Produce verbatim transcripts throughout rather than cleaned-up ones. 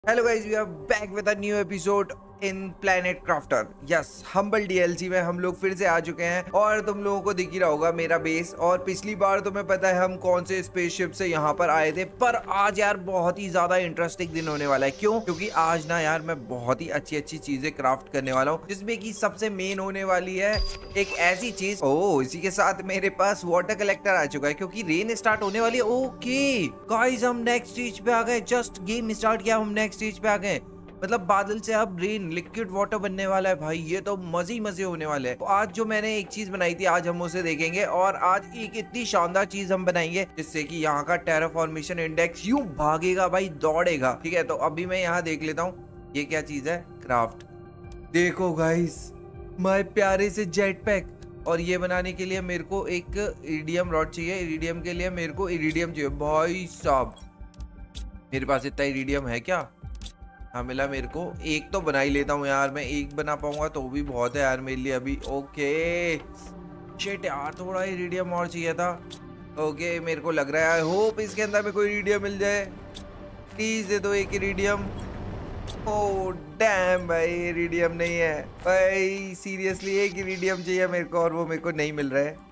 Hello guys, we are back with a new episode in Planet Crafter. Yes, Humble DLC में हम लोग फिर से आ चुके हैं और तुम लोगों को दिख ही रहा होगा मेरा बेस। और पिछली बार तुम्हें पता है हम कौन से स्पेसशिप से यहाँ पर आए थे, पर आज यार बहुत ही ज्यादा इंटरेस्टिंग दिन होने वाला है। क्यों? क्योंकि आज ना यार मैं बहुत ही अच्छी अच्छी चीजें क्राफ्ट करने वाला हूँ, जिसमें की सबसे मेन होने वाली है एक ऐसी चीज। ओ, इसी के साथ मेरे पास वाटर कलेक्टर आ चुका है क्योंकि रेन स्टार्ट होने वाली है। ओके गाइस, हम नेक्स्ट स्टेज पे आ गए। जस्ट गेम स्टार्ट किया, हम नेक्स्ट स्टेज पे आ गए। मतलब बादल से अब रेन, लिक्विड वाटर बनने वाला है भाई। ये तो मजे ही मजे होने वाले हैं। तो आज जो मैंने एक चीज बनाई थी, आज हम उसे देखेंगे। और आज एक इतनी शानदार चीज हम बनाएंगे जिससे कि यहाँ का टेराफॉर्मेशन इंडेक्स यूं भागेगा भाई, दौड़ेगा। ठीक है, तो अभी मैं यहाँ देख लेता हूँ ये क्या चीज है। क्राफ्ट देखो गाइस, माय प्यारे से जेट पैक। और ये बनाने के लिए मेरे को एक इरिडियम रॉड चाहिए। इरिडियम के लिए मेरे को इरिडियम चाहिए भाई साहब। मेरे पास इतना इरिडियम है क्या? हाँ मिला मेरे को। एक तो बना ही लेता हूँ यार, मैं एक बना पाऊंगा तो भी बहुत है यार मेरे लिए अभी। ओके शिट यार, थोड़ा इरिडियम और चाहिए था। ओके, मेरे को लग रहा है, होप इसके अंदर में कोई इरिडियम मिल जाए। प्लीज दे दो एक इरिडियम। ओह डैम भाई, इरिडियम नहीं है भाई। सीरियसली एक इरिडियम चाहिए मेरे को और वो मेरे को नहीं मिल रहा है।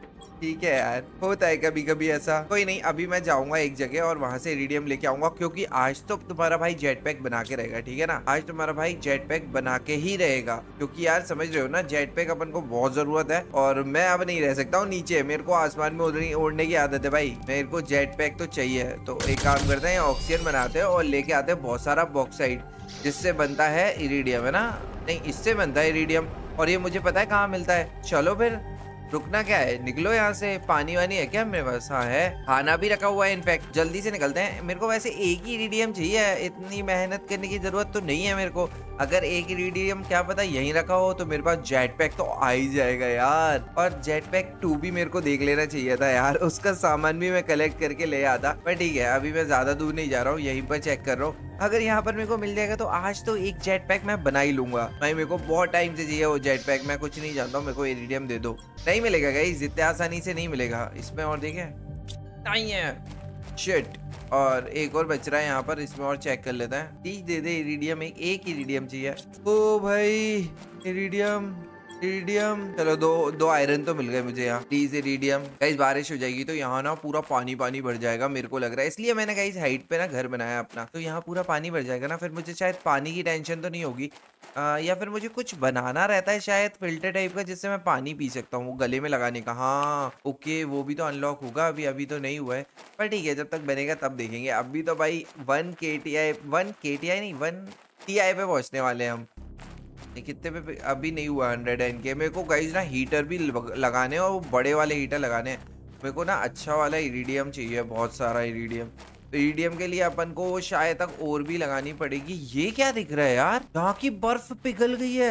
ठीक है यार, होता है कभी कभी ऐसा। कोई नहीं, अभी मैं जाऊंगा एक जगह और वहां से इरिडियम लेके आऊंगा, क्योंकि आज तो तुम्हारा भाई जेट पैक बना के रहेगा। ठीक है ना, आज तुम्हारा भाई जेट पैक बना के ही रहेगा। क्योंकि यार समझ रहे हो ना, जेट पैक अपन को बहुत जरूरत है। और मैं अब नहीं रह सकता हूँ नीचे, मेरे को आसमान में उड़ने उड़ने की आदत है भाई। मेरे को जेट पैक तो चाहिए। तो एक काम करते हैं, ऑक्सीजन बनाते हैं और लेके आते हैं बहुत सारा बॉक्साइड, जिससे बनता है इरिडियम। है ना? नहीं, इससे बनता है इरिडियम। और ये मुझे पता है कहाँ मिलता है। चलो फिर, रुकना क्या है, निकलो यहाँ से। पानी वानी है क्या मेरे पास? हाँ है, खाना भी रखा हुआ है इनफैक्ट। जल्दी से निकलते हैं। मेरे को वैसे एक ही इरिडियम चाहिए, इतनी मेहनत करने की जरूरत तो नहीं है मेरे को। अगर एक इरिडियम क्या पता यहीं रखा हो तो मेरे पास जेट पैक तो आ ही जाएगा यार। और जेट पैक टू भी मेरे को देख लेना चाहिए था यार, उसका सामान भी मैं कलेक्ट करके ले आता। पर ठीक है, अभी मैं ज्यादा दूर नहीं जा रहा हूँ, यहीं पर चेक कर रहा हूँ। अगर यहाँ पर मेरे को मिल जाएगा तो आज तो एक जेट पैक मैं बना ही लूंगा भाई। मेरे को बहुत टाइम से चाहिए वो जेट पैक। मैं कुछ नहीं जानता हूँ, मेरे को इरिडियम दे दो। नहीं मिलेगा गाइस, इतने आसानी से नहीं मिलेगा इसमें। और देखें, नहीं है, शिट। और एक और बच रहा है यहाँ पर, इसमें और चेक कर लेता है। प्लीज दे दे इरिडियम, एक एक इरिडियम चाहिए। ओ भाई, इरिडियम इरिडियम। चलो दो दो आयरन तो मिल गए मुझे यहाँ। Please iridium. गाइस बारिश हो जाएगी तो यहाँ ना पूरा पानी पानी भर जाएगा मेरे को लग रहा है, इसलिए मैंने गाइस हाइट पे ना घर बनाया अपना। तो यहाँ पूरा पानी भर जाएगा ना, फिर मुझे शायद पानी की टेंशन तो नहीं होगी। आ, या फिर मुझे कुछ बनाना रहता है शायद फिल्टर टाइप का, जिससे मैं पानी पी सकता हूँ, वो गले में लगाने का। हाँ ओके, वो भी तो अनलॉक होगा अभी, अभी तो नहीं हुआ है। पर ठीक है, जब तक बनेगा तब देखेंगे। अभी तो भाई one K T I one K T I नहीं वन टी आई पे पहुंचने वाले हैं हम। कितने पे अभी नहीं हुआ, हंड्रेड एन के। मेरे को गाइस ना हीटर भी लगाने हैं, और वो बड़े वाले हीटर लगाने हैं। मेरे को ना अच्छा वाला इरिडियम चाहिए, बहुत सारा इरिडियम। इरिडियम के लिए अपन को शायद तक और भी लगानी पड़ेगी। ये क्या दिख रहा है यार, यहाँ की बर्फ पिघल गई है।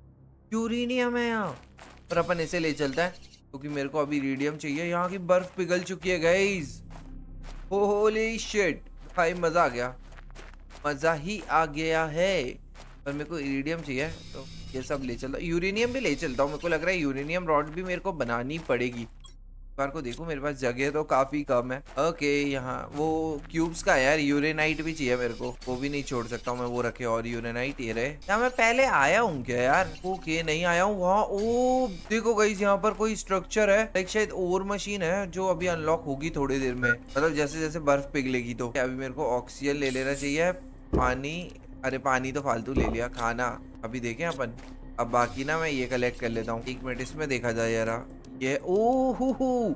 यूरेनियम है यहाँ पर, अपन इसे ले चलता है क्योंकि मेरे को अभी इरिडियम चाहिए। यहाँ की बर्फ पिघल चुकी है गाइस। होली शिट भाई, मजा आ गया, मजा ही आ गया है। पर मेरे को इरिडियम चाहिए तो ये सब ले चलता। यूरेनियम भी ले चलता हूँ। मेरे को लग रहा है यूरेनियम रॉड भी मेरे को बनानी पड़ेगी। बार को देखो, मेरे पास जगह तो काफी कम है। ओके, यहाँ वो क्यूब्स का है यार। यूरेनाइट भी चाहिए मेरे को, वो भी नहीं छोड़ सकता हूँ मैं, वो रखे। और यूरेनाइट ये रहे। यहाँ मैं पहले आया हूँ क्या यार? ओके, नहीं आया हूँ वहाँ। ओ देखो गाइस, यहाँ पर कोई स्ट्रक्चर है, लाइक शायद और मशीन है जो अभी अनलॉक होगी थोड़ी देर में। मतलब जैसे जैसे बर्फ पिघलेगी। तो अभी मेरे को ऑक्सीजन ले लेना चाहिए। पानी, अरे पानी तो फालतू ले लिया। खाना अभी देखें अपन। अब बाकी ना मैं ये कलेक्ट कर लेता हूँ। एक मिनट, इसमें देखा जाए यार। ये ओ हु हु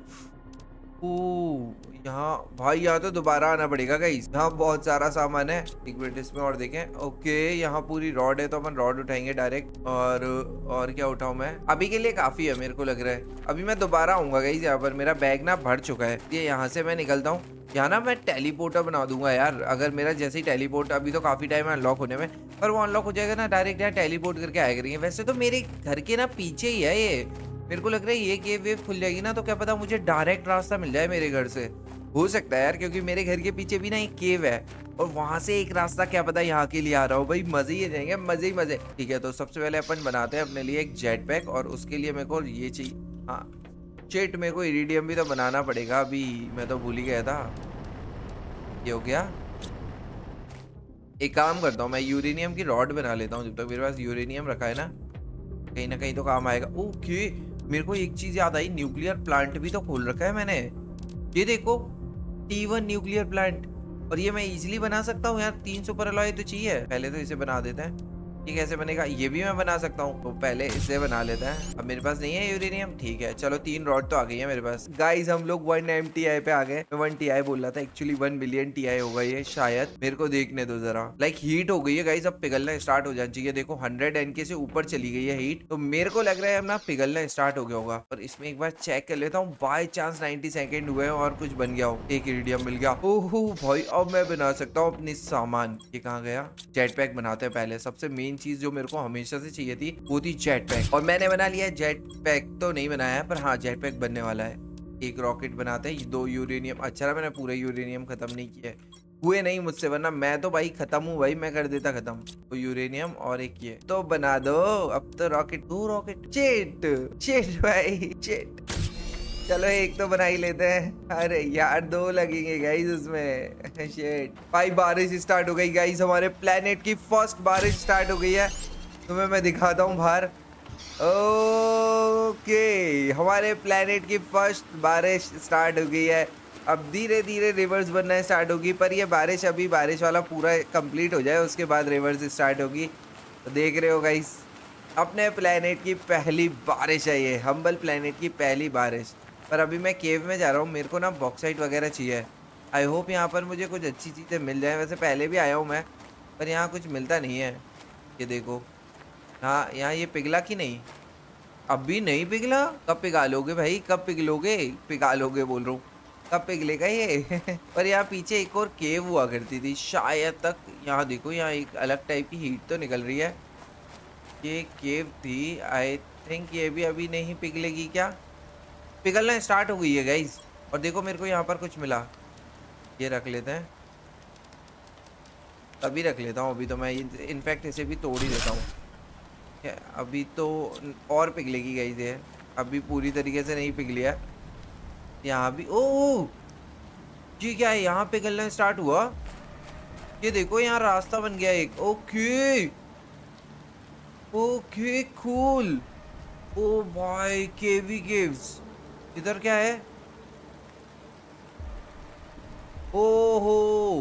यहाँ भाई, यहाँ तो दोबारा आना पड़ेगा गाइस। यहाँ बहुत सारा सामान है। एक मिनट, इसमें और देखें। ओके, यहाँ पूरी रॉड है तो अपन रॉड उठाएंगे डायरेक्ट। और और क्या उठाऊं मैं? अभी के लिए काफी है मेरे को लग रहा है। अभी मैं दोबारा आऊंगा गाइस यहाँ पर। मेरा बैग ना भर चुका है। ये यहाँ से मैं निकलता हूँ। यहाँ ना मैं टेलीपोर्टर बना दूंगा यार। अगर मेरा जैसे ही टेलीपोर्ट, अभी तो काफी टाइम है अनलॉक होने में, पर वो अनलॉक हो जाएगा ना, डायरेक्ट यहाँ टेलीपोर्ट करके आया करेंगे। वैसे तो मेरे घर के ना पीछे ही है ये। मेरे को लग रहा है ये केव वेव खुल जाएगी ना, तो क्या पता मुझे डायरेक्ट रास्ता मिल जाए मेरे घर से। हो सकता है यार, क्योंकि मेरे घर के पीछे भी ना एक केव है और वहां से एक रास्ता क्या पता यहाँ के लिए आ रहा हो। भाई मजे ही जाएंगे, मजे ही मजे। ठीक है, तो सबसे पहले अपन बनाते हैं अपने लिए एक जेट पैक, और उसके लिए मेरे को ये चाहिए। हाँ चेट, मेरे को इरिडियम भी तो बनाना पड़ेगा। अभी मैं तो भूल ही गया था। ये हो गया। एक काम करता हूँ, मैं यूरेनियम की रॉड बना लेता हूँ, जब तक मेरे पास यूरेनियम रखा है ना, कहीं ना कहीं तो काम आएगा। ओके, मेरे को एक चीज याद आई, न्यूक्लियर प्लांट भी तो खोल रखा है मैंने। ये देखो, टी वन न्यूक्लियर प्लांट, और ये मैं इजीली बना सकता हूँ यार। तीन सुपर अलॉय तो चाहिए, पहले तो इसे बना देते हैं। ये कैसे बनेगा? ये भी मैं बना सकता हूँ, तो पहले इसे बना लेता है। अब मेरे पास नहीं है यूरेनियम, ठीक है, चलो तीन रॉड तो आ गई है मेरे पास। गाइस हम लोग वन एम टी आई पे आ गए। मैं वन टी आई बोल रहा था, actually one billion T I होगा ये शायद। मेरे को देखने दो जरा। लाइक हीट हो गई है गाइस, अब पिघलना स्टार्ट हो जाना चाहिए। देखो हंड्रेड एन के से ऊपर चली गई है हीट, तो मेरे को लग रहा है अब ना पिघलना स्टार्ट हो गया होगा। और इसमें एक बार चेक कर लेता हूँ, बाय चांस नाइनटी सेकेंड हुए और कुछ बन गया हो। एक इरिडियम मिल गया। ओहो भाई, अब मैं बना सकता हूँ अपनी सामान। ये कहाँ गया? जेट पैक बनाते हैं पहले। सबसे मेन चीज जो मेरे को हमेशा से चाहिए थी वो थी जेट पैक, और मैंने बना लिया। जेट पैक तो नहीं बनाया है, पर हाँ जेट पैक बनने वाला है। एक रॉकेट बनाते हैं, दो यूरेनियम। अच्छा मैंने पूरे यूरेनियम खत्म नहीं किया हुए नहीं मुझसे, वरना मैं तो भाई खत्म हूँ भाई, मैं कर देता खत्म। तो यूरेनियम और एक ये तो बना दो। अब तो रॉकेट, दो रॉकेट। जेट जेट भाई जेट। चलो एक तो बना ही लेते हैं। अरे यार दो लगेंगे गाइस उसमें। शिट भाई, बारिश स्टार्ट हो गई गाइस, हमारे प्लेनेट की फर्स्ट बारिश स्टार्ट हो गई है। तुम्हें मैं दिखाता हूँ बाहर। ओके, हमारे प्लेनेट की फर्स्ट बारिश स्टार्ट हो गई है। अब धीरे धीरे रिवर्स बनना स्टार्ट होगी, पर ये बारिश अभी बारिश वाला पूरा कंप्लीट हो जाए उसके बाद रिवर्स स्टार्ट होगी। तो देख रहे हो गाइस, अपने प्लेनेट की पहली बारिश है ये, हम्बल प्लेनेट की पहली बारिश। पर अभी मैं केव में जा रहा हूँ, मेरे को ना बॉक्साइट वगैरह चाहिए। आई होप यहाँ पर मुझे कुछ अच्छी चीज़ें मिल जाए। वैसे पहले भी आया हूँ मैं, पर यहाँ कुछ मिलता नहीं है। ये देखो, हाँ यहाँ ये पिघला कि नहीं? अभी नहीं पिघला। कब पिघालोगे भाई, कब पिघलोगे? पिघालोगे बोल रहा हूँ, कब पिघलेगा ये? पर यहाँ पीछे एक और केव हुआ करती थी शायद तक। यहाँ देखो, यहाँ एक अलग टाइप की हीट तो निकल रही है। ये केव थी, आई थिंक ये भी अभी नहीं पिघलेगी क्या? पिघलना स्टार्ट हो गई है गाइस। और देखो मेरे को यहाँ पर कुछ मिला, ये रख लेते हैं। अभी रख लेता हूँ, अभी तो मैं इनफैक्ट इसे भी तोड़ ही देता हूँ। अभी तो और पिघलेगी गाइस ये, अभी पूरी तरीके से नहीं पिघली है। यहाँ भी ओह जी, क्या है यहाँ पिघलना स्टार्ट हुआ? ये देखो यहाँ रास्ता बन गया एक। Okay okay cool. ओ भाई, केवी केव्स। इधर क्या है? ओहो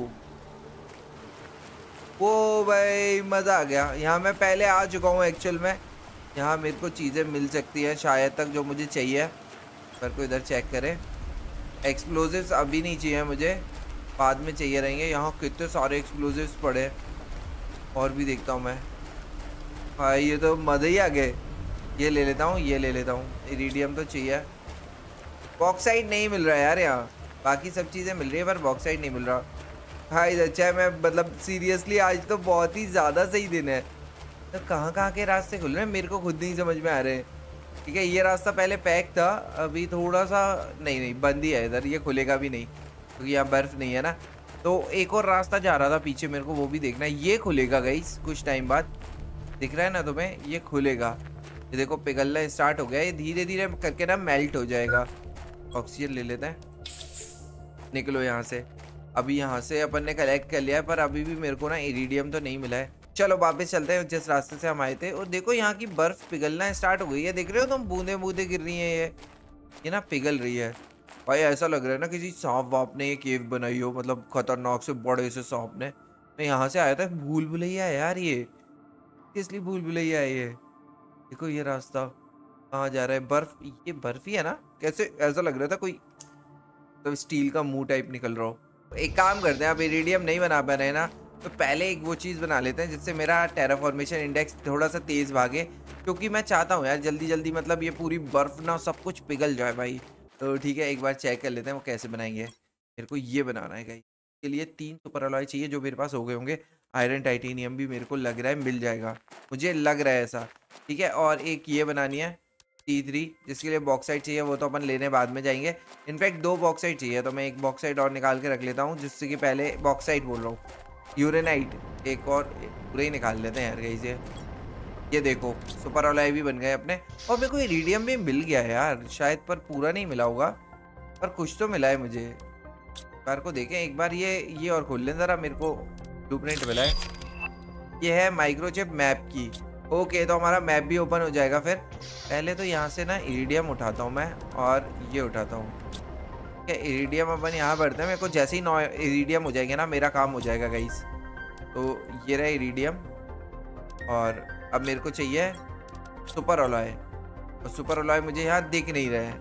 ओ भाई, मजा आ गया। यहाँ मैं पहले आ चुका हूँ एक्चुअल में। यहाँ मेरे को चीजें मिल सकती है शायद तक जो मुझे चाहिए। पर को इधर चेक करें। एक्सप्लोजिव्स अभी नहीं चाहिए मुझे, बाद में चाहिए रहेंगे। यहाँ कितने सारे एक्सप्लोजिव्स पड़े, और भी देखता हूँ मैं। भाई ये तो मजे ही आ गए। ये ले लेता हूँ, ये ले लेता हूँ। इरिडियम तो चाहिए। बॉक्साइट नहीं मिल रहा है यार यहाँ, बाकी सब चीज़ें मिल रही है पर बॉक्साइट नहीं मिल रहा। भाई अच्छा है, मैं मतलब सीरियसली आज तो बहुत ही ज़्यादा सही दिन है। तो कहाँ कहाँ के रास्ते खुल रहे हैं मेरे को खुद नहीं समझ में आ रहे हैं। ठीक है, ये रास्ता पहले पैक था, अभी थोड़ा सा नहीं नहीं बंद ही है इधर। ये खुलेगा भी नहीं क्योंकि तो यहाँ बर्फ़ नहीं है ना। तो एक और रास्ता जा रहा था पीछे, मेरे को वो भी देखना है। ये खुलेगा गाइस कुछ टाइम बाद, दिख रहा है ना तुम्हें? ये खुलेगा। ये देखो पिघलना स्टार्ट हो गया। ये धीरे धीरे करके ना मेल्ट हो जाएगा। ऑक्सीजन ले लेते हैं, निकलो यहाँ से। अभी यहाँ से अपन ने कलेक्ट कर लिया है, पर अभी भी मेरे को ना इरिडियम तो नहीं मिला है। चलो वापस चलते हैं जिस रास्ते से हम आए थे। और देखो यहाँ की बर्फ पिघलना स्टार्ट हो गई है, देख रहे हो तुम? बूंदे बूंदे गिर रही है, ये ये ना पिघल रही है। भाई ऐसा लग रहा है ना किसी सांप वाप ने ये केव बनाई हो, मतलब खतरनाक से बड़े से सांप ने। मैं यहाँ से आया था, भूल भुलैया है यार ये, इसलिए भूल भुलैया है ये। देखो ये रास्ता कहाँ जा रहा है? बर्फ, ये बर्फ ही है ना? कैसे ऐसा लग रहा था कोई तो स्टील का मुंह टाइप निकल रहा हो। एक काम करते हैं, अब इरिडियम नहीं बना पा रहे ना, तो पहले एक वो चीज़ बना लेते हैं जिससे मेरा टेराफॉर्मेशन इंडेक्स थोड़ा सा तेज़ भागे, क्योंकि मैं चाहता हूँ यार जल्दी जल्दी मतलब ये पूरी बर्फ़ ना सब कुछ पिघल जाए भाई। तो ठीक है, एक बार चेक कर लेते हैं वो कैसे बनाएंगे। मेरे को ये बनाना है गाइस, के लिए तीन सुपर अलॉय चाहिए जो मेरे पास हो गए होंगे। आयरन टाइटेनियम भी मेरे को लग रहा है मिल जाएगा, मुझे लग रहा है ऐसा। ठीक है, और एक ये बनानी है टी थ्री, जिसके लिए बॉक्साइट चाहिए, वो तो अपन लेने बाद में जाएंगे। इनफैक्ट दो बॉक्साइट चाहिए, तो मैं एक बॉक्साइट और निकाल के रख लेता हूँ, जिससे कि पहले बॉक्साइट बोल रहा हूँ, यूरेनाइट एक और पूरे ही निकाल लेते हैं यार गाइस। ये ये देखो सुपर अलॉय भी बन गए अपने। और मेरे को इरिडियम भी मिल गया है यार शायद, पर पूरा नहीं मिला होगा, पर कुछ तो मिला है मुझे। कार को देखें एक बार, ये ये और खोल लें ज़रा। मेरे को ब्लूप्रिंट मिला है। ये है माइक्रोचिप मैप की। ओके, तो हमारा मैप भी ओपन हो जाएगा। फिर पहले तो यहाँ से ना इरिडियम उठाता हूँ मैं, और ये उठाता हूँ। क्या इरिडियम अपन यहाँ भरते हैं। मेरे को जैसे ही नौ इरिडियम हो जाएंगे ना, मेरा काम हो जाएगा गाइस। तो ये रहा इरिडियम, और अब मेरे को चाहिए सुपर अलॉय। और सुपर अलॉय मुझे यहाँ दिख नहीं रहा है।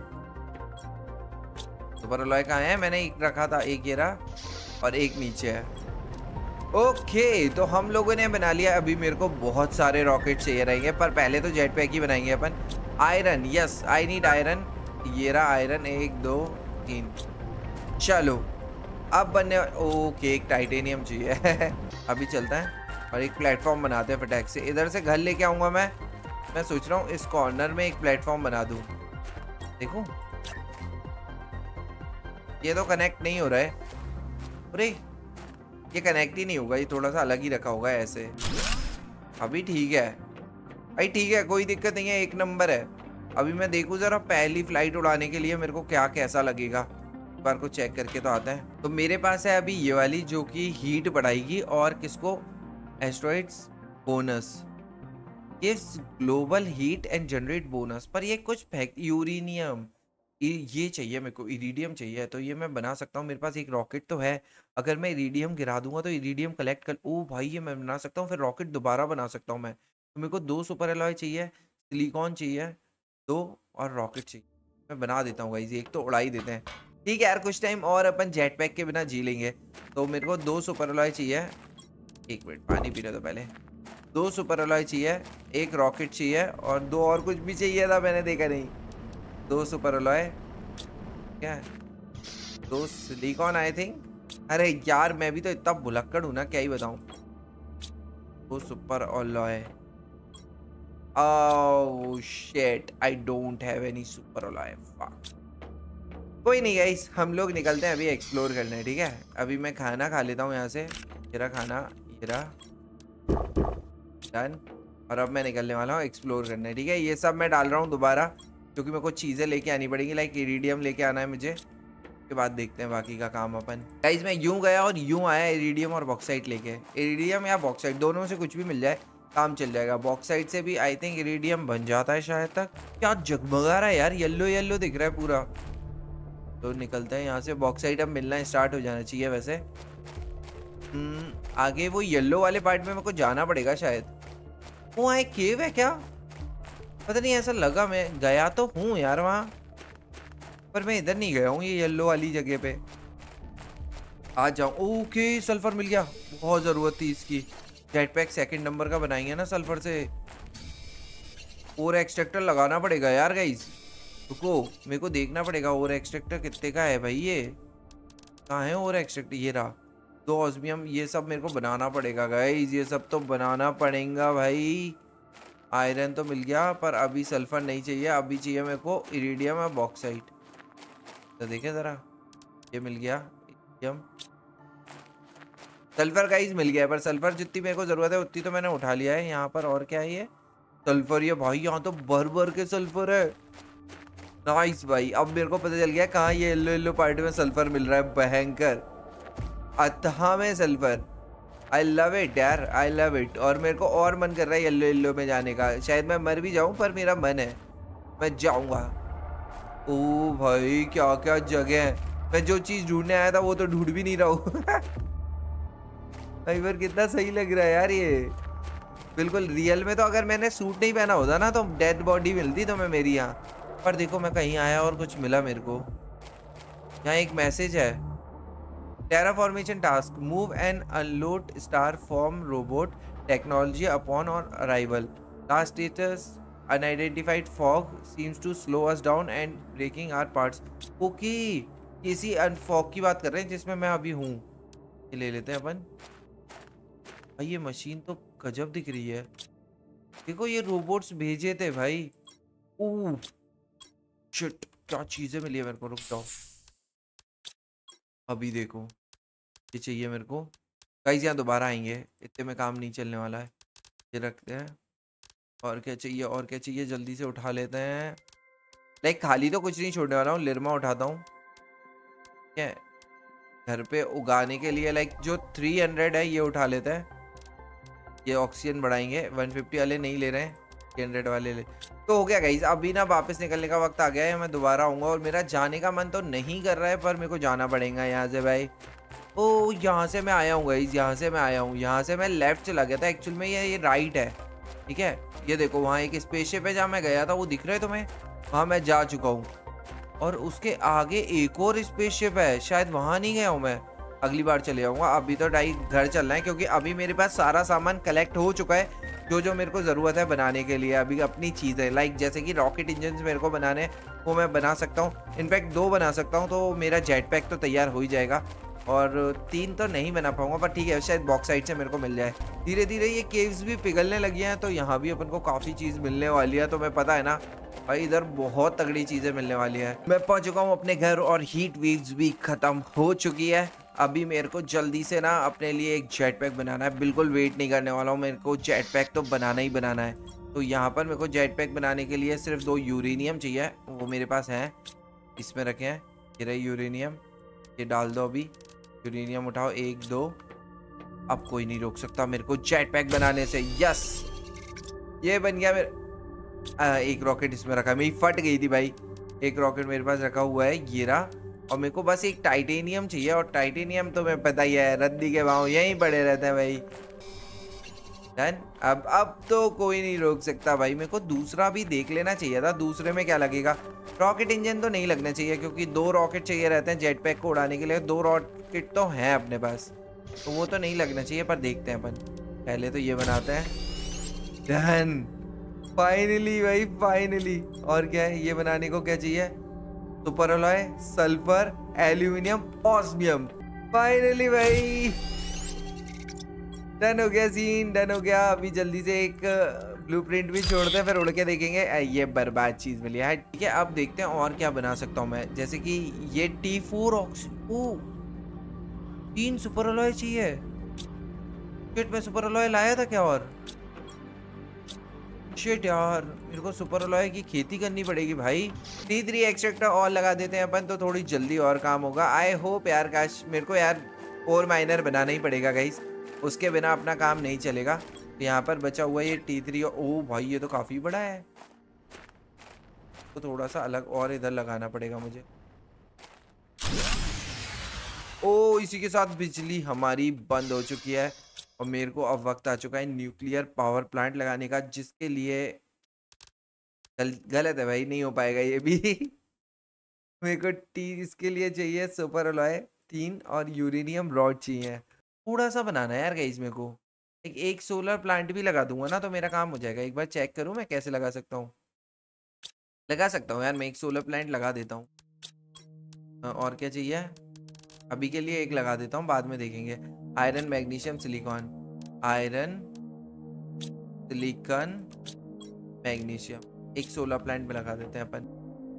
सुपर अलॉय कहाँ है? मैंने एक रखा था, एक ये रहा और एक नीचे है। ओके, तो हम लोगों ने बना लिया। अभी मेरे को बहुत सारे रॉकेट चाहिए रहेंगे, पर पहले तो जेट पैक ही बनाएंगे अपन। Iron, yes I need iron. ये रहा आयरन, एक दो तीन। चलो अब बनने। ओके, एक टाइटेनियम चाहिए। अभी चलता है और एक प्लेटफॉर्म बनाते हैं फटाक से। इधर से घर लेके आऊंगा मैं मैं सोच रहा हूँ इस कॉर्नर में एक प्लेटफॉर्म बना दूं। देखो ये तो कनेक्ट नहीं हो रहा है। अरे ये कनेक्ट ही नहीं होगा, ये थोड़ा सा अलग ही रखा होगा ऐसे। अभी ठीक है भाई, ठीक है, कोई दिक्कत नहीं है, एक नंबर है। अभी मैं देखूं जरा पहली फ्लाइट उड़ाने के लिए मेरे को क्या कैसा लगेगा, एक बार को चेक करके तो आता है। तो मेरे पास है अभी ये वाली जो कि हीट बढ़ाएगी, और किसको? Asteroids bonus, gives global heat and generate bonus. पर ये कुछ यूरेनियम, ये चाहिए मेरे को, इरिडियम चाहिए। तो ये मैं बना सकता हूँ, मेरे पास एक रॉकेट तो है। अगर मैं इरिडियम गिरा दूंगा तो इरिडियम कलेक्ट कर, ओ भाई ये मैं बना सकता हूँ। फिर रॉकेट दोबारा बना सकता हूँ मैं। तो मेरे को दो सुपर एलॉय चाहिए, सिलिकॉन चाहिए दो, और रॉकेट चाहिए। मैं बना देता हूँ गाइस, एक तो उड़ा ही देते हैं। ठीक है यार, कुछ टाइम और अपन जेट पैक के बिना जी लेंगे। तो मेरे को दो सुपर एलॉय चाहिए। एक मिनट पानी पीने दो पहले। दो सुपर एलॉय चाहिए, एक रॉकेट चाहिए, और दो और कुछ भी चाहिए था, मैंने देखा नहीं। दो सुपर अलॉय, क्या है? दो सिलिकॉन आई थिंक। अरे यार मैं भी तो इतना भुलक्कड़ हूं ना, क्या ही बताऊं। दो super alloy. Oh shit, I don't have any super alloy. Fuck. कोई नहीं गाइस, हम लोग निकलते हैं अभी एक्सप्लोर करने। ठीक है, अभी मैं खाना खा लेता हूँ यहाँ से। मेरा खाना ये रहा, डन। और अब मैं निकलने वाला हूँ एक्सप्लोर करने। ठीक है, ये सब मैं डाल रहा हूँ दोबारा, क्योंकि मेरे को चीज़ें लेके आनी पड़ेंगी। लाइक इरिडियम लेके आना है मुझे, उसके बाद देखते हैं बाकी का काम अपन। गाइस मैं यूं गया और यूं आया इरिडियम और बॉक्साइट लेके। इरिडियम या बॉक्साइट दोनों में से कुछ भी मिल जाए काम चल जाएगा। बॉक्साइट से भी आई थिंक इरिडियम बन जाता है शायद तक। क्या जगमगा रहा है यार, येलो येलो दिख रहा है पूरा। तो निकलते हैं यहाँ से। बॉक्साइट अब मिलना स्टार्ट हो जाना चाहिए वैसे। हम्म आगे वो येलो वाले पार्ट में मेरे को जाना पड़ेगा शायद। वो एक केव है क्या? पता नहीं, ऐसा लगा। मैं गया तो हूँ यार वहाँ, पर मैं इधर नहीं गया हूँ, ये येलो वाली जगह पे। आ जाऊँ। ओके सल्फर मिल गया, बहुत ज़रूरत थी इसकी। जेट पैक सेकेंड नंबर का बनाएंगे ना सल्फर से। और एक्सट्रैक्टर लगाना पड़ेगा यार गाइस। रुको मेरे को देखना पड़ेगा और एक्सट्रैक्टर कितने का है भाई। ये कहाँ है और एक्सट्रैक्टर? ये रहा। दो ऑस्मियम, ये सब मेरे को बनाना पड़ेगा गाइस, ये सब तो बनाना पड़ेगा भाई। आयरन तो मिल गया, पर अभी सल्फर नहीं चाहिए। अभी चाहिए मेरे को इरिडियम और बॉक्साइट। तो देखे जरा, ये मिल गया इरिडियम। सल्फर गाइस मिल गया है, पर सल्फर जितनी मेरे को जरूरत है उतनी तो मैंने उठा लिया है। यहाँ पर और क्या है? ये सल्फर। ये भाई यहाँ तो भर भर के सल्फर है। नाइस भाई, अब मेरे को पता चल गया कहाँ ये येलो येलो पार्टी में सल्फर मिल रहा है। भयंकर अतः में सल्फर। आई लव इट यार, आई लव इट। और मेरे को और मन कर रहा है येलो येलो में जाने का। शायद मैं मर भी जाऊं, पर मेरा मन है, मैं जाऊंगा। ओ भाई क्या क्या जगह है। मैं जो चीज ढूंढने आया था वो तो ढूंढ भी नहीं रहा हूँ। भाई पर कितना सही लग रहा है यार ये, बिल्कुल रियल में। तो अगर मैंने सूट नहीं पहना होता ना तो डेड बॉडी मिलती तो मैं मेरी यहाँ। पर देखो मैं कहीं आया और कुछ मिला मेरे को। यहाँ एक मैसेज है, Terraformation task, move and unload star form robot technology upon our arrival. Last status, unidentified fog seems to slow us down and breaking our parts. Okay, किसी फॉग की बात कर रहे हैं जिसमें मैं अभी हूँ। ये ले लेते हैं अपन। भाई ये मशीन तो गजब दिख रही है। देखो ये रोबोट्स भेजे थे भाई। ओह शिट, क्या चीजें मिली है मेरे को। रुक जाओ, अभी देखो ये चाहिए मेरे को। गाइस यहाँ दोबारा आएंगे, इतने में काम नहीं चलने वाला है। ये रखते हैं। और क्या चाहिए, और क्या चाहिए, जल्दी से उठा लेते हैं। लाइक खाली तो कुछ नहीं छोड़ने वाला हूँ। लिरमा उठाता हूँ। क्या घर पे उगाने के लिए लाइक जो थ्री हंड्रेड है ये उठा लेते हैं। ये ऑक्सीजन बढ़ाएंगे, वन फिफ्टी वाले नहीं ले रहे हैं, थ्री हंड्रेड वाले ले। तो हो गया गाइस, अभी ना वापस निकलने का वक्त आ गया है। मैं दोबारा आऊँगा और मेरा जाने का मन तो नहीं कर रहा है पर मेरे को जाना पड़ेगा यहाँ से भाई। ओ यहाँ से मैं आया हूँ गाइस, यहाँ से मैं आया हूँ, यहाँ से मैं लेफ्ट चला गया था। एक्चुअल में ये ये राइट है, ठीक है। ये देखो वहाँ एक स्पेसशिप है जहाँ मैं गया था, वो दिख रहा है तुम्हें? वहाँ मैं जा चुका हूँ। और उसके आगे एक और स्पेसशिप है, शायद वहाँ नहीं गया हूँ मैं। अगली बार चले जाऊँगा। अभी तो डाई घर चलना है क्योंकि अभी मेरे पास सारा सामान कलेक्ट हो चुका है जो जो मेरे को ज़रूरत है बनाने के लिए। अभी अपनी चीज़ें लाइक जैसे कि रॉकेट इंजन मेरे को बनाने हैं, वो मैं बना सकता हूँ। इनफैक्ट दो बना सकता हूँ, तो मेरा जेट पैक तो तैयार हो ही जाएगा। और तीन तो नहीं बना पाऊंगा पर ठीक है, शायद बॉक्साइट से मेरे को मिल जाए। धीरे धीरे ये केव्स भी पिघलने लगी हैं, तो यहाँ भी अपन को काफ़ी चीज़ मिलने वाली है। तो मैं पता है ना भाई, इधर बहुत तगड़ी चीज़ें मिलने वाली है। मैं पहुँच चुका हूँ अपने घर और हीट वेव्स भी ख़त्म हो चुकी है। अभी मेरे को जल्दी से ना अपने लिए एक जेट पैक बनाना है। बिल्कुल वेट नहीं करने वाला हूँ, मेरे को जेट पैक तो बनाना ही बनाना है। तो यहाँ पर मेरे को जेट पैक बनाने के लिए सिर्फ दो यूरेनियम चाहिए, वो मेरे पास हैं, इसमें रखे हैं। ये रही यूरेनियम, ये डाल दो। अभी यूरेनियम उठाओ, एक दो। अब कोई नहीं रोक सकता मेरे को जेट पैक बनाने से। यस, ये बन गया मेरे। आ, एक रॉकेट इसमें रखा है, मेरी फट गई थी भाई। एक रॉकेट मेरे पास रखा हुआ है, ये रहा। और मेरे को बस एक टाइटेनियम चाहिए, और टाइटेनियम तो मैं पता ही है, रद्दी के भाव यहीं पड़े रहते हैं भाई। डन। अब अब तो कोई नहीं रोक सकता भाई। मेरे को दूसरा भी देख लेना चाहिए था, दूसरे में क्या लगेगा। रॉकेट इंजन तो नहीं लगना चाहिए क्योंकि दो रॉकेट चाहिए रहते हैं जेट पैक को उड़ाने के लिए। दो रॉकेट तो हैं अपने पास, तो वो तो नहीं लगना चाहिए, पर देखते हैं अपन। पहले तो ये बनाते हैं। डन, फाइनली भाई, फाइनली। और क्या है, ये बनाने को क्या चाहिए? Super alloy, sulphur, aluminium, osmium. Finally भाई डन हो गया सीन, डन हो गया। अभी जल्दी से एक ब्लूप्रिंट भी छोड़ते हैं, फिर उड़ के देखेंगे। ये बर्बाद चीज मिली है, ठीक है। अब देखते हैं और क्या बना सकता हूँ मैं। जैसे कि ये टी फोर ऑक्स, ओ तीन सुपर अलॉय चाहिए। शिट, मैं सुपर अलॉय लाया था क्या? और शिट यार, मेरे को सुपर अलॉय की खेती करनी पड़ेगी भाई। टी थ्री एक्सट्रैक्टर और लगा देते हैं अपन, तो थोड़ी जल्दी और काम होगा। आई होप यार, काश मेरे को यार और माइनर बनाना ही पड़ेगा गाइस, उसके बिना अपना काम नहीं चलेगा। तो यहाँ पर बचा हुआ ये टी थ्री। ओ भाई, ये तो काफी बड़ा है, तो थोड़ा सा अलग और इधर लगाना पड़ेगा मुझे। ओ, इसी के साथ बिजली हमारी बंद हो चुकी है और मेरे को अब वक्त आ चुका है न्यूक्लियर पावर प्लांट लगाने का, जिसके लिए गल, गलत है भाई, नहीं हो पाएगा ये भी। मेरे को टी इसके लिए चाहिए सुपर अलॉय तीन, और यूरेनियम रॉड चाहिए। थोड़ा सा बनाना है यार गाइस मेरे को। एक एक सोलर प्लांट भी लगा दूंगा ना तो मेरा काम हो जाएगा। एक बार चेक करूं मैं कैसे लगा सकता हूँ। लगा सकता हूँ यार, मैं एक सोलर प्लांट लगा देता हूँ। और क्या चाहिए? अभी के लिए एक लगा देता हूँ, बाद में देखेंगे। Iron, magnesium, silicon. Iron, silicon, magnesium. एक सोलर प्लांट में लगा देते हैं अपन।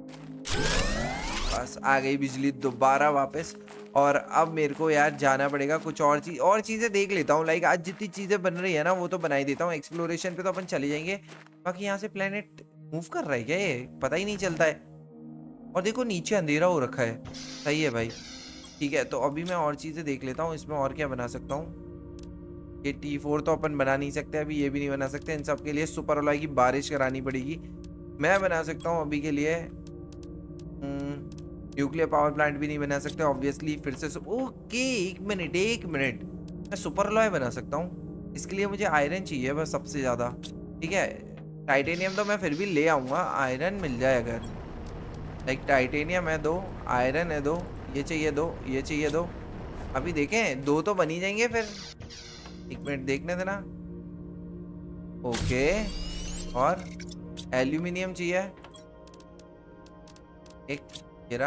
बस आ गई बिजली दोबारा वापस। और अब मेरे को यार जाना पड़ेगा, कुछ और चीज और चीजें देख लेता हूँ। लाइक आज जितनी चीजें बन रही है ना वो तो बना ही देता हूँ। एक्सप्लोरेशन पे तो अपन चले जाएंगे। बाकी यहाँ से प्लेनेट मूव कर रहा है क्या? ये पता ही नहीं चलता है। और देखो नीचे अंधेरा हो रखा है। सही है भाई, ठीक है। तो अभी मैं और चीजें देख लेता हूँ, इसमें और क्या बना सकता हूँ। ये टी फोर तो अपन बना नहीं सकते अभी, ये भी नहीं बना सकते। इन सब के लिए सुपर अलॉय की बारिश करानी पड़ेगी। मैं बना सकता हूँ अभी के लिए न्यूक्लियर पावर प्लांट भी नहीं बना सकते ऑब्वियसली। फिर से ओके, एक मिनट एक मिनट मैं सुपर अलॉय बना सकता हूँ। इसके लिए मुझे आयरन चाहिए बस सबसे ज़्यादा, ठीक है। टाइटेनियम तो मैं फिर भी ले आऊँगा, आयरन मिल जाए अगर। लाइक टाइटेनियम है दो, आयरन है दो, ये चाहिए दो, ये चाहिए दो। अभी देखें, दो तो बन ही जाएंगे फिर। एक मिनट देखने देना। ओके, और एल्यूमिनियम चाहिए एक, गिरा।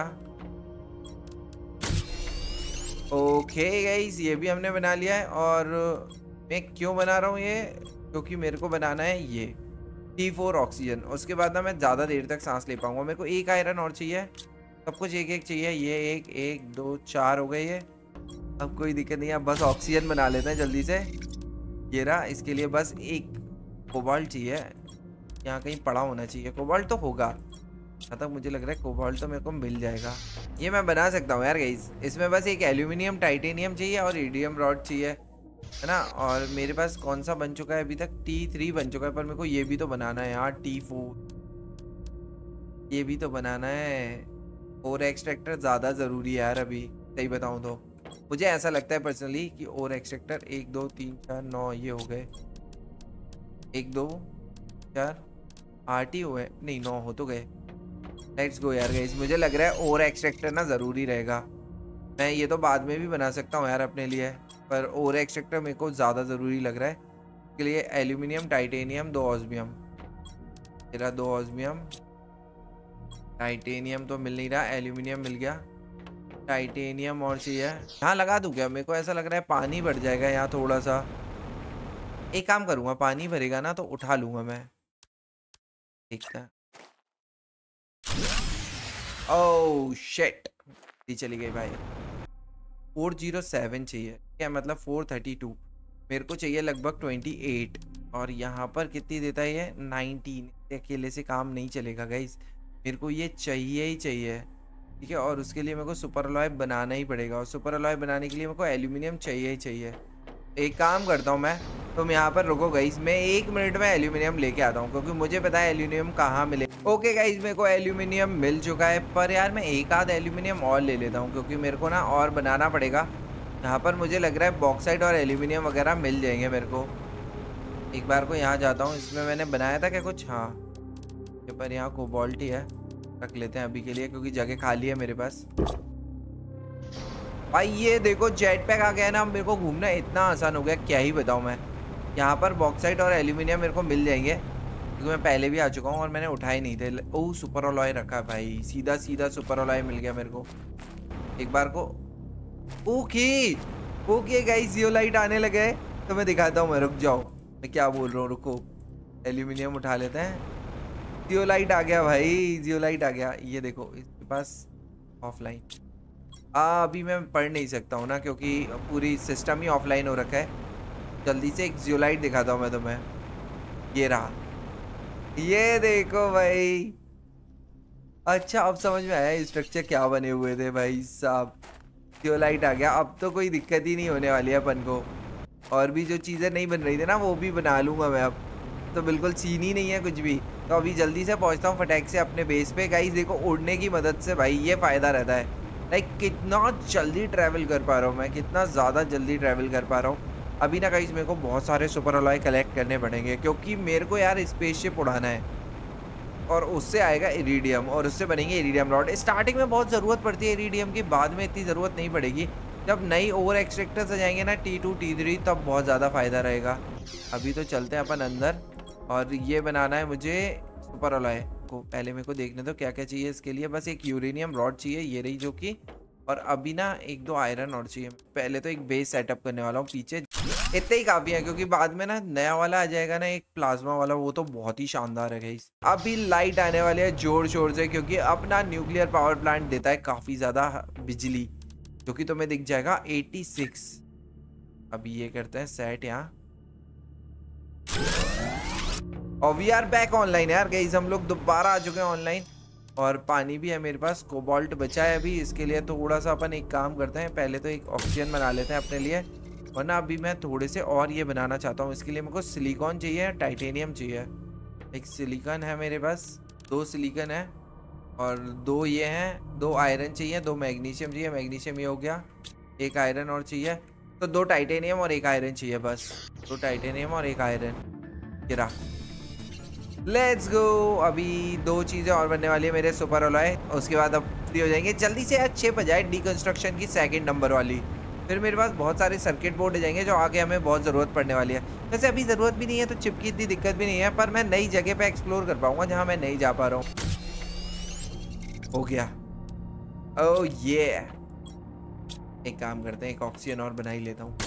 ओके गाइस, ये भी हमने बना लिया है। और मैं क्यों बना रहा हूँ ये? क्योंकि मेरे को बनाना है ये टी फोर ऑक्सीजन। उसके बाद ना मैं ज़्यादा देर तक सांस ले पाऊंगा। मेरे को एक आयरन और चाहिए, सब कुछ एक एक चाहिए। ये एक एक दो चार हो गए ये। अब कोई दिक्कत नहीं है, बस ऑक्सीजन बना लेते हैं जल्दी से। ये रहा, इसके लिए बस एक कोबाल्ट चाहिए। यहाँ कहीं पड़ा होना चाहिए, कोबाल्ट तो होगा। तब तक मुझे लग रहा है कोबाल्ट तो मेरे को मिल जाएगा। ये मैं बना सकता हूँ यार गाइस। इसमें बस एक एल्यूमिनियम टाइटेनियम चाहिए और ईडीएम रॉड चाहिए, है ना। और मेरे पास कौन सा बन चुका है अभी तक? टी थ्री बन चुका है, पर मेरे को ये भी तो बनाना है यार, टी फोर ये भी तो बनाना है। और एक्सट्रैक्टर ज़्यादा ज़रूरी है यार अभी, सही बताऊँ तो मुझे ऐसा लगता है पर्सनली कि और एक्सट्रैक्टर एक दो तीन चार नौ ये हो गए, एक दो चार आठ ही हुए, नहीं नौ हो तो गए। लेट्स गो यार गाइस, मुझे लग रहा है और एक्सट्रैक्टर ना ज़रूरी रहेगा। मैं ये तो बाद में भी बना सकता हूँ यार अपने लिए, पर और एक्सट्रैक्टर मेरे को ज़्यादा ज़रूरी लग रहा है। इसके लिए एल्यूमिनियम टाइटेनियम दो ऑस्मियम, तेरा दो ऑस्मियम, टाइटेनियम तो मिल नहीं रहा, एल्यूमिनियम मिल गया, टाइटेनियम और चाहिए। हाँ लगा दूँ क्या? मेरे को ऐसा लग रहा है पानी भर जाएगा यहाँ थोड़ा सा। एक काम करूँगा, पानी भरेगा ना तो उठा लूँगा मैं, ठीक है। ओह शिट, चली गई भाई। फोर जीरो सेवन चाहिए क्या? मतलब फोर थर्टी टू, मेरे को चाहिए लगभग ट्वेंटी एट। और यहाँ पर कितनी देता है ये? नाइनटीन। अकेले से काम नहीं चलेगा गाइस, मेरे को ये चाहिए ही चाहिए, ठीक है। और उसके लिए मेरे को सुपर अलॉय बनाना ही पड़ेगा, और सुपर अलॉय बनाने के लिए मेरे को एल्यूमिनियम चाहिए ही चाहिए। एक काम करता हूँ मैं, तुम यहाँ पर रुको गाइस, मैं एक मिनट में एल्यूमिनियम लेके आता हूँ, क्योंकि मुझे पता है एल्यूमिनियम कहाँ मिले। ओके गाइस, मेरे को एल्यूमिनियम मिल चुका है, पर यार मैं एक आध एल्यूमिनियम और ले लेता हूँ, क्योंकि मेरे को ना और बनाना पड़ेगा। यहाँ पर मुझे लग रहा है बॉक्साइट और एल्यूमिनियम वगैरह मिल जाएंगे मेरे को। एक बार को यहाँ जाता हूँ, इसमें मैंने बनाया था क्या कुछ? हाँ, पर यहाँ कोबाल्ट ही है, रख लेते हैं अभी के लिए, क्योंकि जगह खाली है मेरे पास। भाई ये देखो जेट पैक आ गया ना, मेरे को घूमना इतना आसान हो गया, क्या ही बताऊँ मैं। यहाँ पर बॉक्साइट और एल्यूमिनियम मेरे को मिल जाएंगे, क्योंकि मैं पहले भी आ चुका हूँ और मैंने उठाए नहीं थे। ओह सुपर अलॉय रखा है भाई, सीधा सीधा सुपर अलॉय मिल गया मेरे को एक बार को। ओके ओके गाइस, जियोलाइट आने लगे, तो मैं दिखाता हूँ। मैं रुक जाओ, मैं क्या बोल रहा हूँ, रुको। एल्यूमिनियम उठा लेते हैं। जियोलाइट आ गया भाई, जियोलाइट आ गया। ये देखो इसके पास ऑफलाइन, आ, अभी मैं पढ़ नहीं सकता हूँ ना, क्योंकि पूरी सिस्टम ही ऑफलाइन हो रखा है। जल्दी से एक जियोलाइट दिखाता हूँ मैं तुम्हें, ये रहा, ये देखो भाई। अच्छा अब समझ में आया स्ट्रक्चर क्या बने हुए थे भाई साहब। जियोलाइट आ गया, अब तो कोई दिक्कत ही नहीं होने वाली है अपन को। और भी जो चीज़ें नहीं बन रही थी ना, वो भी बना लूँगा मैं अब, तो बिल्कुल सीन ही नहीं है कुछ भी। तो अभी जल्दी से पहुँचता हूँ फटाक से अपने बेस पे। गाइस देखो उड़ने की मदद से भाई ये फ़ायदा रहता है, लाइक कितना जल्दी ट्रैवल कर पा रहा हूँ मैं, कितना ज़्यादा जल्दी ट्रैवल कर पा रहा हूँ। अभी ना गाइस मेरे को बहुत सारे सुपर अलॉय कलेक्ट करने पड़ेंगे, क्योंकि मेरे को यार स्पेसशिप उड़ाना है, और उससे आएगा इरिडियम, और उससे बनेंगे इरिडियम रॉड। स्टार्टिंग में बहुत ज़रूरत पड़ती है इरिडियम की, बाद में इतनी ज़रूरत नहीं पड़ेगी। जब नई ओवर एक्सट्रैक्टर्स आ जाएंगे ना, टी टू टी थ्री, तब बहुत ज़्यादा फ़ायदा रहेगा। अभी तो चलते हैं अपन अंदर, और ये बनाना है मुझे सुपर अलॉय को। पहले मेरे को देखने दो क्या क्या चाहिए इसके लिए। बस एक यूरेनियम रॉड चाहिए, ये रही जो कि, और अभी ना एक दो आयरन और चाहिए। पहले तो एक बेस सेटअप करने वाला हूँ पीछे, इतने ही काफ़ी है, क्योंकि बाद में ना नया वाला आ जाएगा ना एक प्लाज्मा वाला, वो तो बहुत ही शानदार है गाइस। अभी लाइट आने वाले है जोर शोर से, क्योंकि अपना न्यूक्लियर पावर प्लांट देता है काफ़ी ज़्यादा बिजली, जो कि तुम्हें दिख जाएगा छियासी। अभी ये करते हैं सेट यहाँ, और वी आर बैक ऑनलाइन यार गाइस, हम लोग दोबारा आ चुके हैं ऑनलाइन। और पानी भी है मेरे पास, कोबाल्ट बचा है अभी। इसके लिए थोड़ा सा अपन एक काम करते हैं, पहले तो एक ऑक्सीजन बना लेते हैं अपने लिए, वरना अभी मैं थोड़े से और ये बनाना चाहता हूँ। इसके लिए मेरे को सिलिकॉन चाहिए, टाइटेनियम चाहिए। एक सिलिकॉन है मेरे पास, दो सिलिकॉन है, और दो ये हैं, दो आयरन चाहिए, दो मैग्नीशियम चाहिए। मैग्नीशियम ये हो गया, एक आयरन और चाहिए, तो दो टाइटेनियम और एक आयरन चाहिए बस। दो टाइटेनियम और एक आयरन, गिरा। Let's go. अभी दो चीज़ें और बनने वाली है मेरे सुपर अलॉय, उसके बाद अब फ्री हो जाएंगे। जल्दी से यार छः बजाए डीकंस्ट्रक्शन की सेकंड नंबर वाली, फिर मेरे पास बहुत सारे सर्किट बोर्ड हो जाएंगे, जो आगे हमें बहुत ज़रूरत पड़ने वाली है। वैसे अभी ज़रूरत भी नहीं है, तो चिप की इतनी दिक्कत भी नहीं है, पर मैं नई जगह पे एक्सप्लोर कर पाऊंगा जहाँ मैं नहीं जा पा रहा हूँ। हो गया, ओह ये एक काम करते हैं, एक ऑक्सीजन और बना ही लेता हूँ।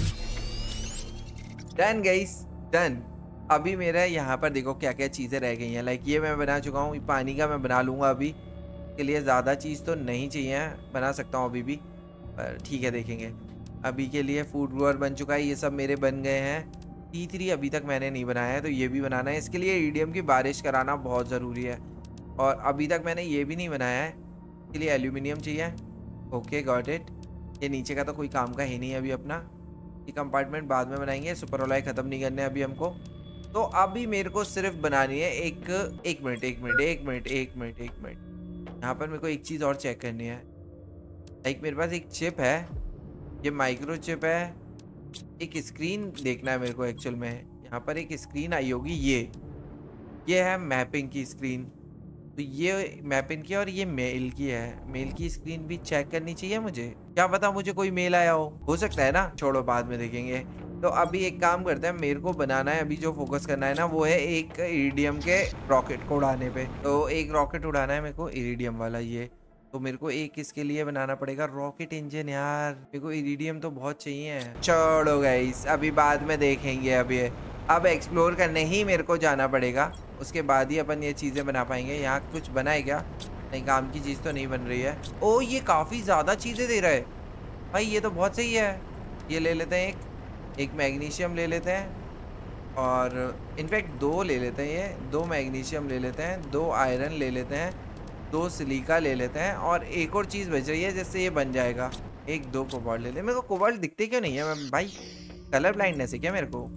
Done guys, done. अभी मेरा यहाँ पर देखो क्या क्या चीज़ें रह गई हैं। लाइक ये मैं बना चुका हूँ, पानी का मैं बना लूँगा अभी, के लिए ज़्यादा चीज़ तो नहीं चाहिए, बना सकता हूँ अभी भी, पर ठीक है देखेंगे। अभी के लिए फूड ग्रोअर बन चुका है, ये सब मेरे बन गए हैं। टी थ्री अभी तक मैंने नहीं बनाया है, तो ये भी बनाना है। इसके लिए ईडीएम की बारिश कराना बहुत ज़रूरी है, और अभी तक मैंने ये भी नहीं बनाया है। इसके लिए एल्यूमिनियम चाहिए, ओके गॉट इट। ये नीचे का तो कोई काम का है नहीं अभी अपना, ये कंपार्टमेंट बाद में बनाएंगे, सुपर अलाय खत्म नहीं करने अभी हमको। तो अभी मेरे को सिर्फ बनानी है एक एक मिनट एक मिनट एक मिनट एक मिनट एक मिनट यहाँ पर मेरे को एक चीज़ और चेक करनी है। लाइक मेरे पास एक चिप है, ये माइक्रो चिप है। एक स्क्रीन देखना है मेरे को एक्चुअल में, यहाँ पर एक स्क्रीन आई होगी, ये ये है मैपिंग की स्क्रीन। तो ये मैपिंग की और ये मेल की है, मेल की स्क्रीन भी चेक करनी चाहिए मुझे, क्या पता मुझे कोई मेल आया हो हो सकता है ना, छोड़ो बाद में देखेंगे। तो अभी एक काम करते हैं, मेरे को बनाना है अभी, जो फोकस करना है ना वो है एक इरिडियम के रॉकेट को उड़ाने पे। तो एक रॉकेट उड़ाना है मेरे को इरिडियम वाला, ये तो मेरे को एक इसके लिए बनाना पड़ेगा रॉकेट इंजन। यार मेरे को इरिडियम तो बहुत चाहिए। छोड़ो गाइस, अभी बाद में देखेंगे। अभी अब एक्सप्लोर करने ही मेरे को जाना पड़ेगा, उसके बाद ही अपन ये चीज़ें बना पाएंगे। यहाँ कुछ बना है क्या? नहीं, काम की चीज़ तो नहीं बन रही है। ओ ये काफ़ी ज़्यादा चीज़ें दे रहा है भाई, ये तो बहुत सही है। ये ले लेते हैं, एक एक मैग्नीशियम ले लेते हैं, और इनफैक्ट दो ले लेते हैं, ये दो मैग्नीशियम ले लेते हैं, दो आयरन ले लेते हैं, दो सिलिका ले लेते हैं, और एक और चीज़ बच रही है जिससे ये बन जाएगा। एक दो कोबाल्ट ले लेते हैं। मेरे को कोबाल्ट दिखते क्यों नहीं है मैं भाई, कलर ब्लाइंडनेस है क्या मेरे को?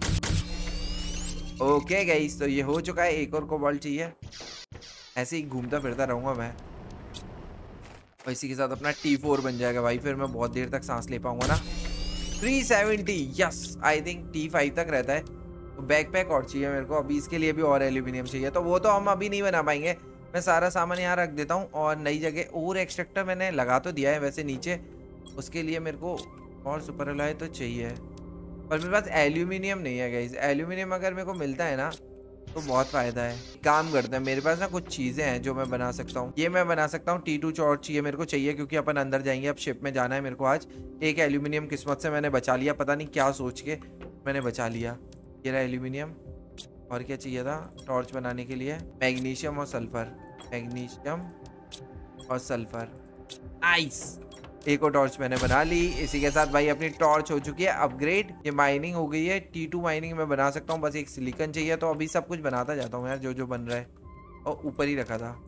ओके गाइस, तो ये हो चुका है, एक और कोबाल्ट चाहिए। ऐसे ही घूमता फिरता रहूंगा मैं, और इसी के साथ अपना टी फोर बन जाएगा भाई, फिर मैं बहुत देर तक सांस ले पाऊंगा ना। Three seventy, yes I think T five तक रहता है। तो बैकपैक और चाहिए मेरे को, अभी इसके लिए भी और एल्यूमिनियम चाहिए, तो वो तो हम अभी नहीं बना पाएंगे। मैं सारा सामान यहाँ रख देता हूँ, और नई जगह और एक्सट्रैक्टर मैंने लगा तो दिया है वैसे नीचे, उसके लिए मेरे को और सुपर अलाय तो चाहिए, पर मेरे पास एल्यूमिनियम नहीं है गाइस। एल्यूमिनियम अगर मेरे को मिलता है ना तो बहुत फायदा है। काम करते हैं, मेरे पास ना कुछ चीजें हैं जो मैं बना सकता हूँ। ये मैं बना सकता हूँ, टी टू टॉर्च चाहिए मेरे को चाहिए, क्योंकि अपन अंदर जाएंगे, अब शिप में जाना है मेरे को आज। एक एल्यूमिनियम किस्मत से मैंने बचा लिया, पता नहीं क्या सोच के मैंने बचा लिया। ये रहा एल्यूमिनियम। और क्या चाहिए था टॉर्च बनाने के लिए? मैग्नीशियम और सल्फर, मैग्नीशियम और सल्फर, नाइस। एक और टॉर्च मैंने बना ली। इसी के साथ भाई अपनी टॉर्च हो चुकी है अपग्रेड। ये माइनिंग हो गई है, टी टू माइनिंग में बना सकता हूँ, बस एक सिलिकन चाहिए। तो अभी सब कुछ बनाता जाता हूँ यार, जो जो बन रहा है। और ऊपर ही रखा था,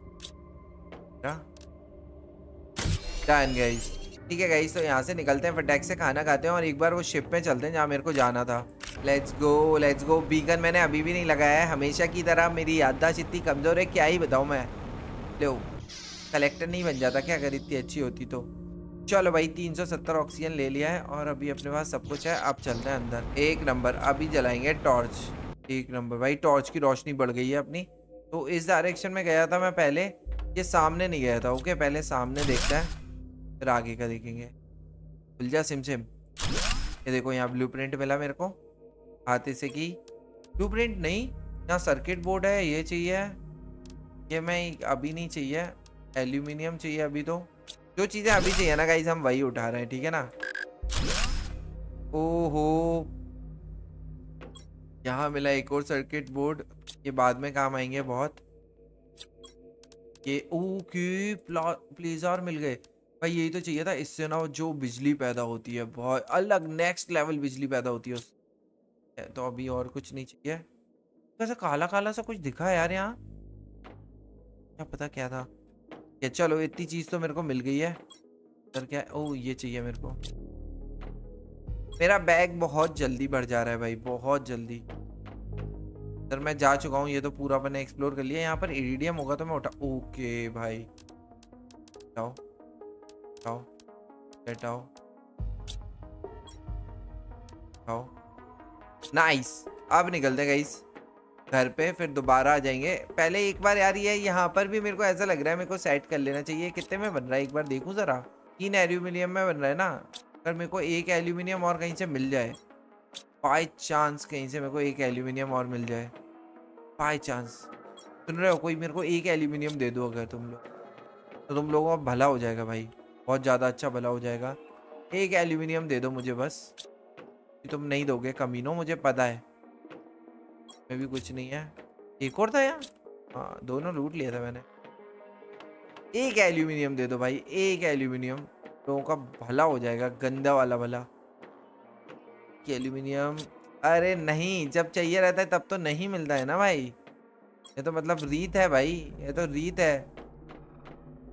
डन गाइस। ठीक है गाइस, तो यहाँ से निकलते हैं, फटाक से खाना खाते हैं, और एक बार वो शिप में चलते हैं जहाँ मेरे को जाना था। Let's go let's go. Beacon मैंने अभी भी नहीं लगाया है, हमेशा की तरह मेरी याददाश्त इतनी कमजोर है, क्या ही बताऊँ मैं। लो, कलेक्टर नहीं बन जाता क्या अगर इतनी अच्छी होती तो? चलो भाई, तीन सौ सत्तर ऑक्सीजन ले लिया है, और अभी अपने पास सब कुछ है। अब चलते हैं अंदर। एक नंबर, अभी जलाएंगे टॉर्च। एक नंबर भाई, टॉर्च की रोशनी बढ़ गई है अपनी। तो इस डायरेक्शन में गया था मैं पहले, ये सामने नहीं गया था। ओके, पहले सामने देखते हैं, फिर आगे का देखेंगे। खुल जा सिम सिम। ये देखो यहाँ ब्लूप्रिंट मिला मेरे को, हाथे से की ब्लूप्रिंट नहीं, यहाँ सर्किट बोर्ड है, ये चाहिए। ये मैं अभी नहीं चाहिए, एल्यूमिनियम चाहिए अभी। तो जो चीजें अभी चाहिए ना गाइस, हम वही उठा रहे हैं, ठीक है ना। ओहो, यहाँ मिला एक और सर्किट बोर्ड, ये बाद में काम आएंगे बहुत। ये ओके, प्लेजार मिल गए भाई, यही तो चाहिए था। इससे ना जो बिजली पैदा होती है, बहुत अलग नेक्स्ट लेवल बिजली पैदा होती है उससे। तो अभी और कुछ नहीं चाहिए। कैसा काला काला सा कुछ दिखा है यार यहाँ, क्या पता क्या था। ये चलो, इतनी चीज तो मेरे को मिल गई है। सर क्या, ओ ये चाहिए मेरे को। मेरा बैग बहुत जल्दी बढ़ जा रहा है भाई, बहुत जल्दी। सर मैं जा चुका हूँ, ये तो पूरा मैंने एक्सप्लोर कर लिया। यहाँ पर इरिडियम होगा तो मैं उठा। ओके भाई, आओ आओ बैठाओ आओ, नाइस। अब निकलते गाइस घर पे, फिर दोबारा आ जाएंगे। पहले एक बार यार ये यहाँ पर भी मेरे को ऐसा लग रहा है, मेरे को सेट कर लेना चाहिए। कितने में बन रहा है एक बार देखूं जरा। तीन एल्यूमिनियम में बन रहा है ना, अगर मेरे को एक एल्यूमिनियम और कहीं से मिल जाए, बाय चांस कहीं से मेरे को एक एल्यूमिनियम और मिल जाए, बाय चांस, सुन रहे हो, कोई मेरे को एक एल्यूमिनियम दे दो अगर तुम लोग, तो तुम लोगों का भला हो जाएगा भाई, बहुत ज़्यादा अच्छा भला हो जाएगा। एक एल्यूमिनियम दे दो मुझे बस। तुम नहीं दोगे कमीनो, मुझे पता है। में भी कुछ नहीं है। एक और था यहाँ, हाँ दोनों लूट लिया था मैंने। एक एल्यूमिनियम दे दो भाई, एक एल्यूमिनियम, लोगों का भला हो जाएगा, गंदा वाला भला। एल्यूमिनियम, अरे नहीं, जब चाहिए रहता है तब तो नहीं मिलता है ना भाई। ये तो मतलब रीत है भाई, ये तो रीत है।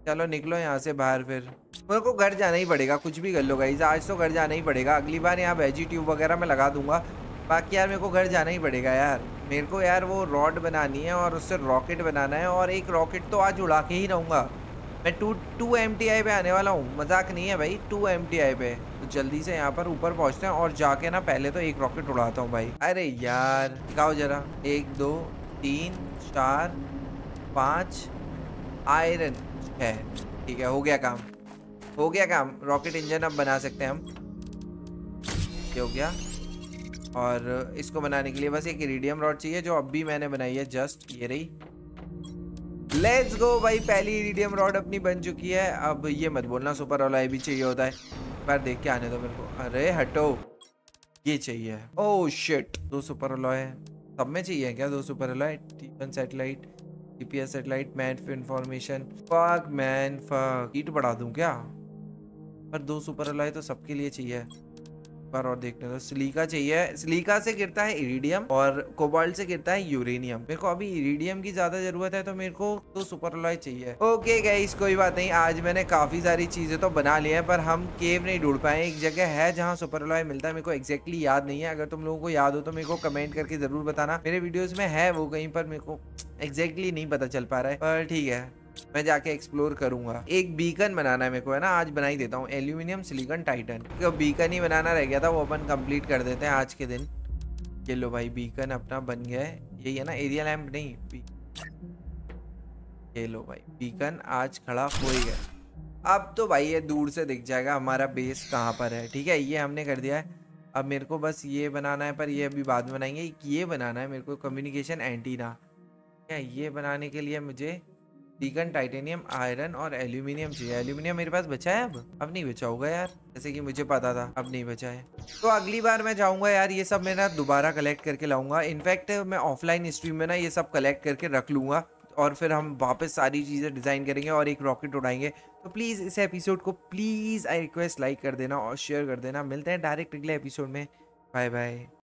चलो निकलो यहाँ से बाहर। फिर मेरे को घर जाना ही पड़ेगा, कुछ भी कर लो गाइस, आज तो घर जाना ही पड़ेगा। अगली बार यहाँ वेजी ट्यूब वगैरह मैं लगा दूंगा, बाकी यार मेरे को घर जाना ही पड़ेगा यार। मेरे को यार वो रॉड बनानी है और उससे रॉकेट बनाना है, और एक रॉकेट तो आज उड़ा के ही रहूँगा मैं। Two two M T I पे आने वाला हूँ, मजाक नहीं है भाई, टू एम टी आई पे। तो जल्दी से यहाँ पर ऊपर पहुँचते हैं और जाके ना पहले तो एक रॉकेट उड़ाता हूँ भाई। अरे यार दिखाओ जरा, एक दो तीन चार पाँच, आयरन है। ठीक है, हो गया काम, हो गया काम। रॉकेट इंजन अब बना सकते हैं हम, ये हो गया। और इसको बनाने के लिए बस एक इरिडियम रॉड चाहिए, जो अब भी मैंने बनाई है, जस्ट ये रही। लेट्स गो भाई, पहली इरिडियम रॉड अपनी बन चुकी है। अब ये मत बोलना सुपर अलॉय भी चाहिए होता है, एक बार देख के आने दो मेरे को। अरे हटो, ये चाहिए। ओह शिट, दो सुपर अलॉय है, सब में चाहिए क्या दो सुपर अलॉय? टीपन satellite, GPS satellite, man for information. Fuck man fuck, heat बढ़ा दूं क्या? पर दो सुपर अलॉय तो सबके लिए चाहिए। बार और देखने दो। सिलिका चाहिए, सिलिका से गिरता है इरिडियम और कोबाल्ट से गिरता है यूरेनियम। मेरे को अभी इरिडियम की ज्यादा जरूरत है, तो मेरे को तो सुपर अलॉय चाहिए। ओके गाइस, कोई बात नहीं, आज मैंने काफी सारी चीजें तो बना ली हैं, पर हम केव नहीं ढूंढ पाए। एक जगह है जहाँ सुपर अलॉय मिलता है, मेरे को एग्जैक्टली याद नहीं है। अगर तुम लोगों को याद हो तो मेरे को कमेंट करके जरूर बताना। मेरे वीडियोज में है वो कहीं पर, मेरे को एग्जैक्टली नहीं पता चल पा रहा है, पर ठीक है, मैं जाके एक्सप्लोर करूंगा। एक बीकन बनाना है मेरे को, है ना, आज बना ही देता हूँ। एल्यूमिनियम, सिलिकॉन, टाइटन, तो बीकन ही बनाना रह गया था, वो अपन कंप्लीट कर देते हैं आज के दिन। ये लो भाई, बीकन अपना बन गया है। यही है ना, एरिया लैंप नहीं, ये लो भाई, बीकन आज खड़ा हो ही गया। अब तो भाई ये दूर से दिख जाएगा हमारा बेस कहाँ पर है। ठीक है, ये हमने कर दिया है। अब मेरे को बस ये बनाना है, पर ये अभी बाद में बनाएंगे। ये बनाना है मेरे को कम्युनिकेशन एंटीना। क्या ये बनाने के लिए मुझे सिलिकॉन, टाइटेनियम, आयरन और एल्यूमिनियम चाहिए। एल्यूमिनियम मेरे पास बचा है, अब अब नहीं बचा होगा यार, जैसे कि मुझे पता था, अब नहीं बचा है। तो अगली बार मैं जाऊंगा यार, ये सब मैं ना दोबारा कलेक्ट करके लाऊंगा। इनफैक्ट मैं ऑफलाइन स्ट्रीम में ना ये सब कलेक्ट करके रख लूंगा, और फिर हम वापस सारी चीज़ें डिज़ाइन करेंगे और एक रॉकेट उड़ाएंगे। तो प्लीज़ इस एपिसोड को प्लीज़ आई रिक्वेस्ट लाइक कर देना और शेयर कर देना। मिलते हैं डायरेक्ट अगले एपिसोड में। Bye bye.